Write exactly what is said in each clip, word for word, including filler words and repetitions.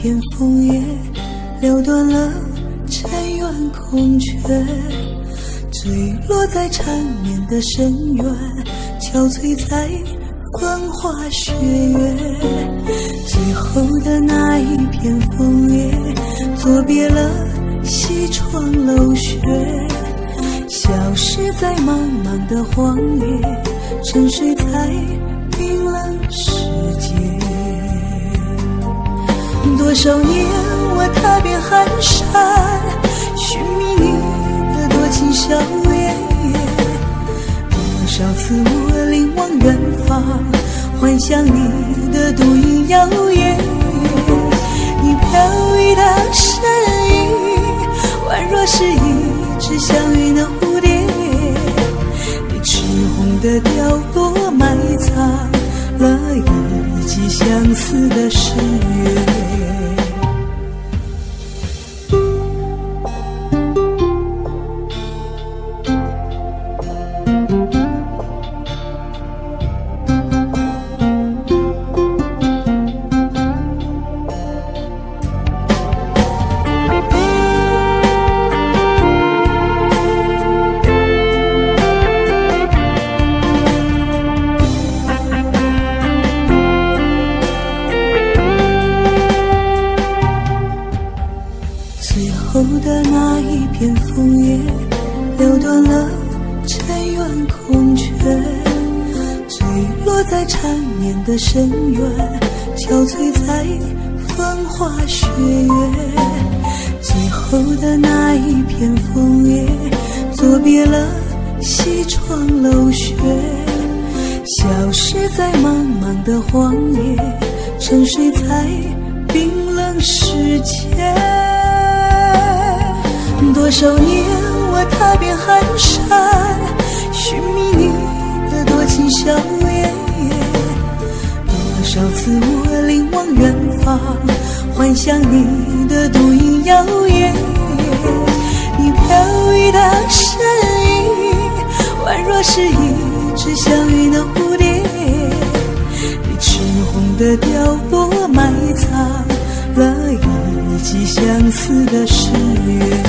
片枫叶，撩断了尘缘空缺，坠落在缠绵的深渊，憔悴在风花雪月。最后的那一片枫叶，作别了西窗楼雪，消失在茫茫的荒野，沉睡在冰冷世界。多少年我踏遍寒山，寻觅你的多情笑颜，多少次我凝望远方，幻想你的独影摇曳。你飘逸的身影，宛若是一只祥云的蝴蝶，你赤红的凋落埋藏了一季相思的誓约。后的那一片枫叶，撩断了尘缘空缺，坠落在缠绵的深渊，憔悴在风花雪月。最后的那一片枫叶，作别了西窗楼雪，消失在茫茫的荒野，沉睡在冰冷世界。多少年我踏遍寒山，寻觅你的多情笑颜，多少次我凝望远方，幻想你的独影摇曳。你飘逸的身影，宛若是一只祥云的蝴蝶，你赤红的凋落埋藏了一季相思的誓约。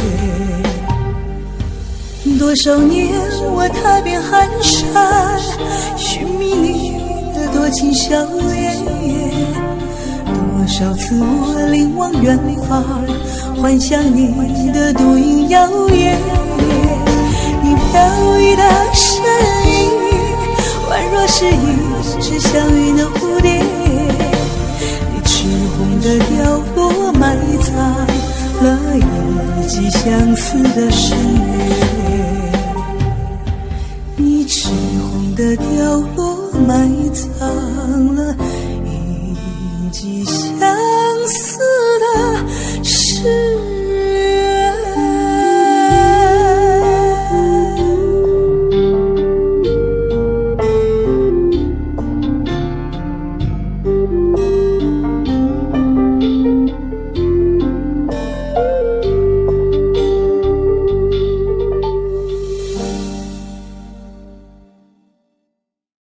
多少年我踏遍寒山，寻觅你的多情笑颜，多少次我凝望远方，幻想你的独影摇曳。你飘逸的身影，宛若是一只祥云的蝴蝶，你赤红的凋落埋藏了一季相思的誓约。你赤红的凋落埋藏了一季